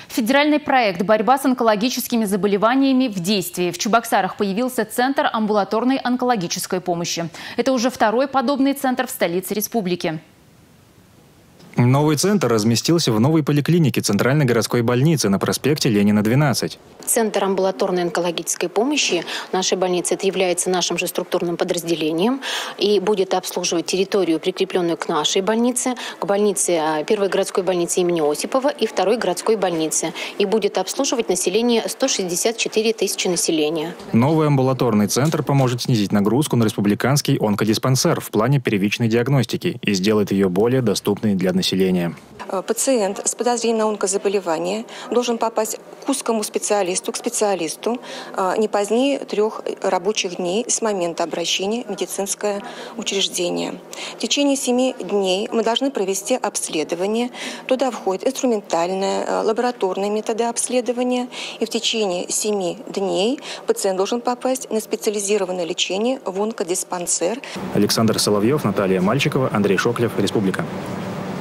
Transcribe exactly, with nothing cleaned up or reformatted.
Федеральный проект «Борьба с онкологическими заболеваниями» в действии. В Чебоксарах появился Центр амбулаторной онкологической помощи. Это уже второй подобный центр в столице республики. Новый центр разместился в новой поликлинике Центральной городской больницы на проспекте Ленина, двенадцать. Центр амбулаторной онкологической помощи нашей больницы это является нашим же структурным подразделением и будет обслуживать территорию, прикрепленную к нашей больнице, к больнице первой городской больницы имени Осипова и второй городской больницы. И будет обслуживать население сто шестьдесят четыре тысячи населения. Новый амбулаторный центр поможет снизить нагрузку на республиканский онкодиспансер в плане первичной диагностики и сделает ее более доступной для населения. Пациент с подозрением на онкозаболевание должен попасть к узкому специалисту, к специалисту не позднее трех рабочих дней с момента обращения в медицинское учреждение. В течение семи дней мы должны провести обследование. Туда входят инструментальные, лабораторные методы обследования. И в течение семи дней пациент должен попасть на специализированное лечение в онкодиспансер. Александр Соловьев, Наталья Мальчикова, Андрей Шоклев, Республика.